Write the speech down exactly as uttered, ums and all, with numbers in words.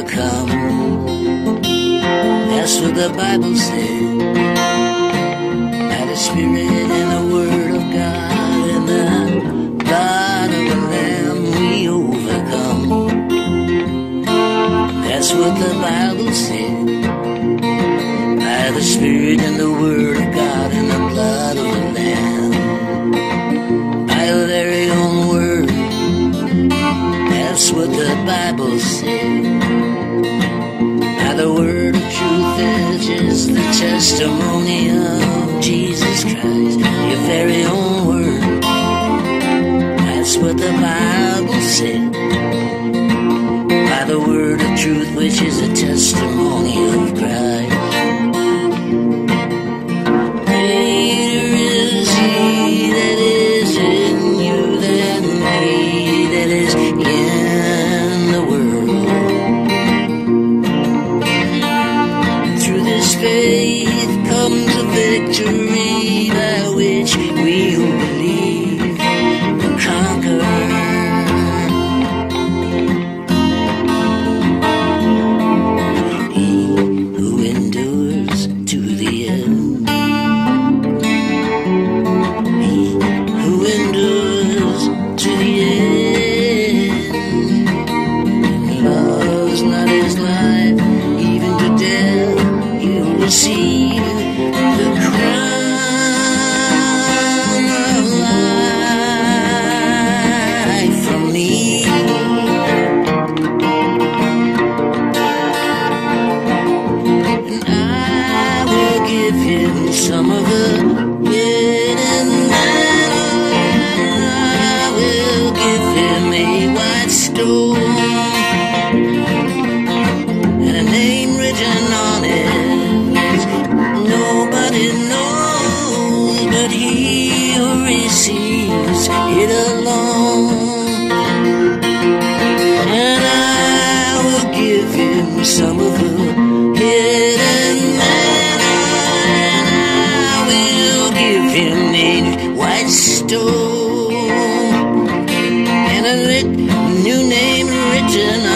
overcome. That's what the Bible said. By the Spirit and the Word of God and the blood of the Lamb we overcome. That's what the Bible said. By the Spirit and the Word of God and the blood of the Lamb. By the very own word. That's what the Bible said. By the word of truth, which is the testimony of Jesus Christ. Your very own word. That's what the Bible said. By the word of truth, which is the testimony of Christ. Greater is He that is in you than He that is in the world. Through this faith comes a victory by which we who believe will conquer. He who endures to the end. He who endures to the end. Loves not his life, even to death, you receive the crown of life from me. And I will give him some of the hidden manna. I will give him a white stone and a name written on it which nobody knows but he who receives it alone. And I will give him some of the hidden manna, and I will give him a white stone and a lit, new name written